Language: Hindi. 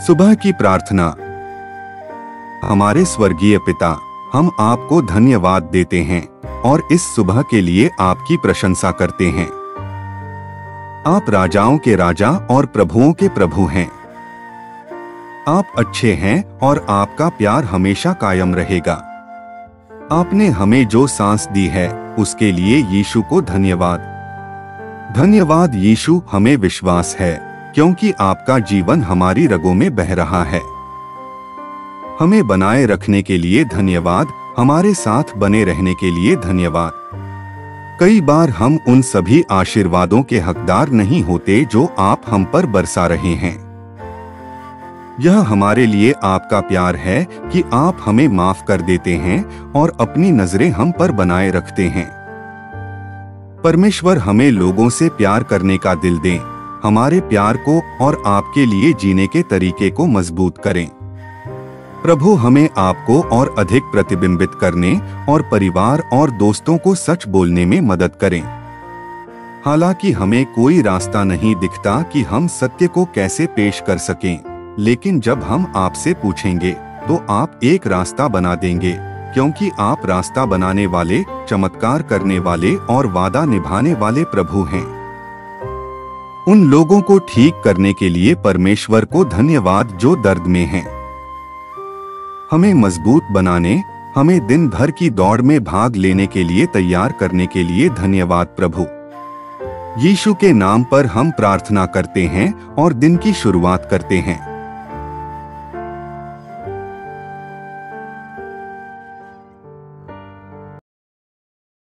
सुबह की प्रार्थना। हमारे स्वर्गीय पिता, हम आपको धन्यवाद देते हैं और इस सुबह के लिए आपकी प्रशंसा करते हैं। आप राजाओं के राजा और प्रभुओं के प्रभु हैं। आप अच्छे हैं और आपका प्यार हमेशा कायम रहेगा। आपने हमें जो सांस दी है उसके लिए यीशु को धन्यवाद। धन्यवाद यीशु, हमें विश्वास है क्योंकि आपका जीवन हमारी रगों में बह रहा है। हमें बनाए रखने के लिए धन्यवाद, हमारे साथ बने रहने के लिए धन्यवाद। कई बार हम उन सभी आशीर्वादों के हकदार नहीं होते जो आप हम पर बरसा रहे हैं। यह हमारे लिए आपका प्यार है कि आप हमें माफ कर देते हैं और अपनी नजरें हम पर बनाए रखते हैं। परमेश्वर, हमें लोगों से प्यार करने का दिल दें, हमारे प्यार को और आपके लिए जीने के तरीके को मजबूत करें। प्रभु, हमें आपको और अधिक प्रतिबिंबित करने और परिवार और दोस्तों को सच बोलने में मदद करें। हालांकि हमें कोई रास्ता नहीं दिखता कि हम सत्य को कैसे पेश कर सकें, लेकिन जब हम आपसे पूछेंगे तो आप एक रास्ता बना देंगे, क्योंकि आप रास्ता बनाने वाले, चमत्कार करने वाले और वादा निभाने वाले प्रभु हैं। उन लोगों को ठीक करने के लिए परमेश्वर को धन्यवाद जो दर्द में हैं। हमें मजबूत बनाने, हमें दिन भर की दौड़ में भाग लेने के लिए तैयार करने के लिए धन्यवाद प्रभु। यीशु के नाम पर हम प्रार्थना करते हैं और दिन की शुरुआत करते हैं।